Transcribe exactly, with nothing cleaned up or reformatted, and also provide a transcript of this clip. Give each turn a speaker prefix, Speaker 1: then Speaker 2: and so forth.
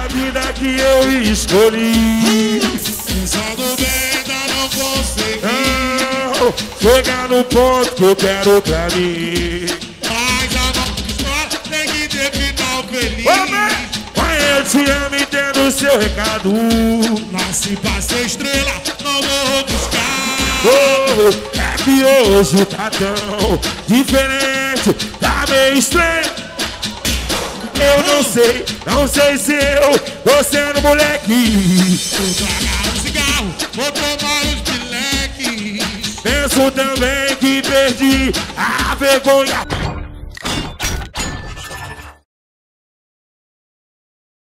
Speaker 1: a vida que eu escolhi.
Speaker 2: Pensando bem, ainda não consegui.
Speaker 1: Não, chegar no ponto que eu quero pra mim.
Speaker 2: Mas a nossa história tem que ter final feliz.
Speaker 1: Pai, eu te amo e entendo o seu recado.
Speaker 2: Nasci pra ser estrela, não vou buscar.
Speaker 1: Oh, é que hoje tá tão diferente, tá meio estranho. Eu não sei, não sei se eu tô sendo moleque.
Speaker 2: Vou tragar um cigarro, vou tomar os pileques.
Speaker 1: Penso também que perdi a vergonha.